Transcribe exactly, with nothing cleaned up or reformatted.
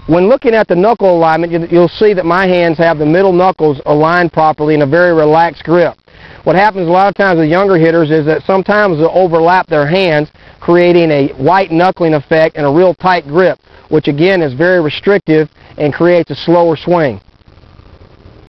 When looking at the knuckle alignment, you'll see that my hands have the middle knuckles aligned properly in a very relaxed grip. What happens a lot of times with younger hitters is that sometimes they'll overlap their hands, creating a white knuckling effect and a real tight grip, which again is very restrictive and creates a slower swing.